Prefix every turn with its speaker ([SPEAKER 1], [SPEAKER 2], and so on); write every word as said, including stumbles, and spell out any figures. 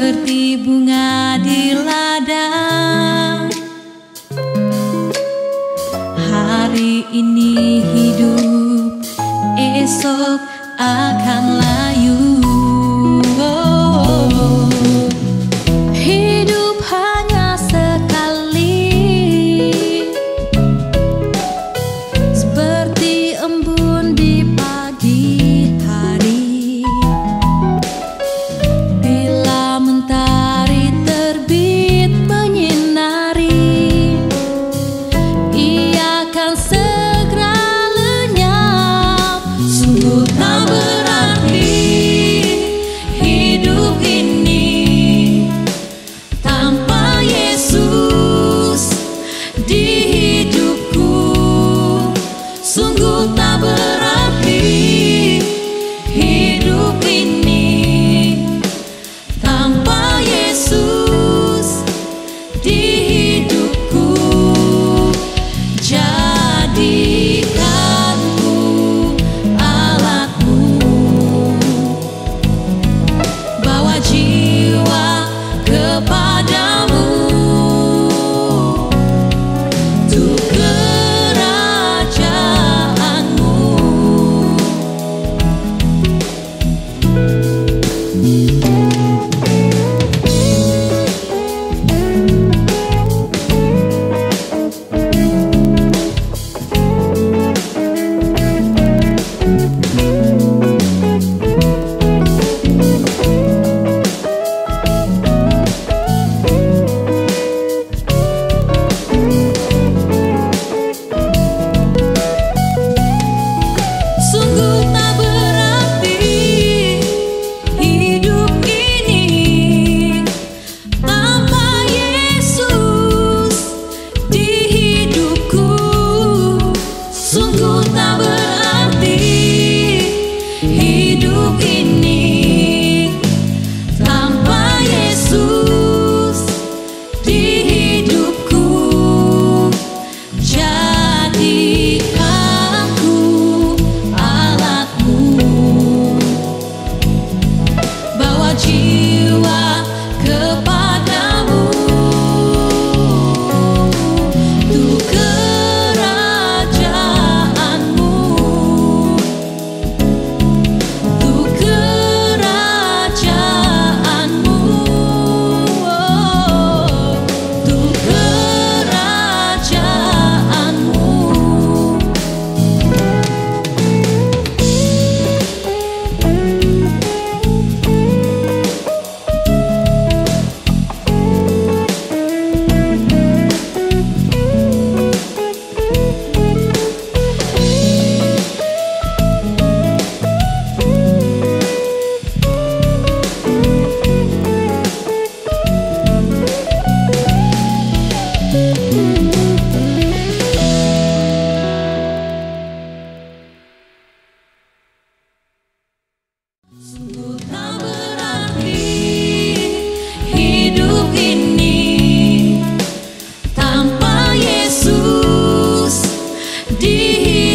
[SPEAKER 1] seperti bunga di ladang. Hari ini hidup, esok akan layu. Oh, hidup hanya sekali, seperti embun di pagi hari. Bila mentari terbit menyinari, ia akan segera lenyap. Sungguh tak berarti hidup ini tanpa Yesus di hidupku. Sungguh tak berarti hidup ini tanpa Yesus di hidupku. Jadikanku alatmu, bawa jiwa kepadamu, untuk kerajaanmu. Sungguh tak berarti hidup ini tanpa Yesus di hidupku. Sungguh tak berarti hidup ini tanpa Yesus di hidupku. Jadikanku alatmu, bawa jiwa kepadamu, untuk kerajaanmu, untuk kerajaanmu, oh, untuk kerajaanmu. Sungguh tak berarti hidup ini tanpa Yesus di